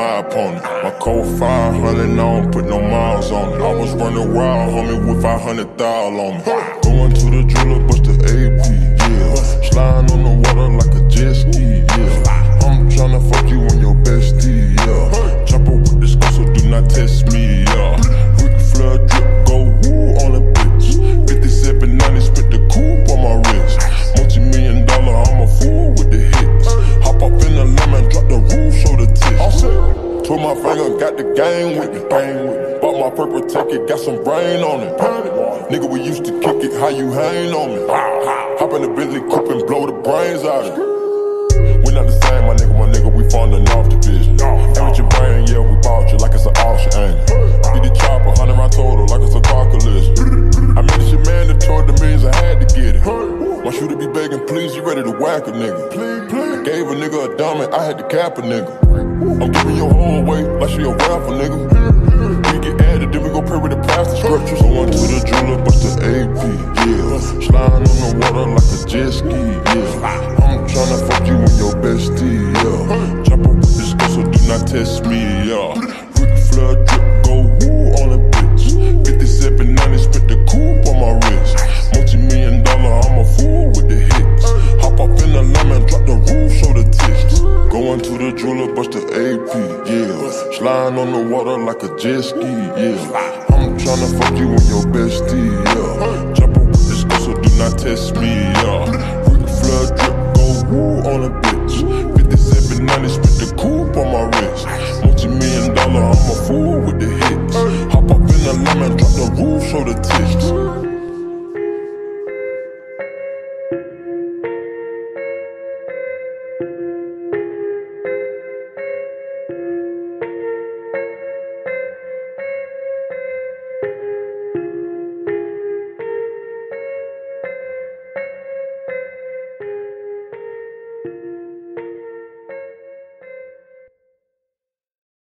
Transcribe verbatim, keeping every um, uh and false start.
ride upon it. My code five hundred, I don't put no miles on it. I was running wild, homie, with five hundred thousand on me. Going to the jeweler, bust the A P, yeah. Sliding on the water like a jet ski, yeah. I'm tryna fuck you on your bestie, yeah. Chopper with this gun, so do not test me, yeah. Ric Flair drip, go woo on a bitch. fifty-seven ninety, spent the coupe on my wrist. Multi-million dollar, I'm a fool with the hits. Hop up in the lemon, drop the roof, show the tits. Put my finger, got the game with me, bang with me. Bought my purple ticket, got some brain on it. Nigga, we used to kick it, how you hang on me? Hop in the Bentley coupe and blow the brains out of it. We not the same, my nigga, my nigga, we falling off the vision. Ain't with your brain, yeah, we bought you like it's an auction, ain't it? Beat the chopper, hundred round total, like it's a car collision. I made this shit mandatory, the millions I had to get it. My shooter be begging, please, you ready to whack a nigga? I gave a nigga a diamond, I had to cap a nigga. I'm giving your whole away like she a rapper, nigga. We get added, then we gon' pray with the pastor scriptures. Going to the jeweler, bust the A P, yeah. Sliding on the water like a jet ski, yeah. I'm tryna fuck you and your bestie, yeah. Chopper with this gun, so do not test me, yeah. Ric Flair drip, go woo on a bitch. fifty-seven ninety, spent the coupe on my wrist. Multi-million dollar, I'm a fool with the hits. Hop up in the lemon, drop the roof, show the tits. Going to the jeweler, bust the A P, yeah. Sliding on the water like a jet ski, yeah. I'm tryna fuck you and your bestie, yeah. Chopper with this gun, so do not test me, yeah. Ric Flair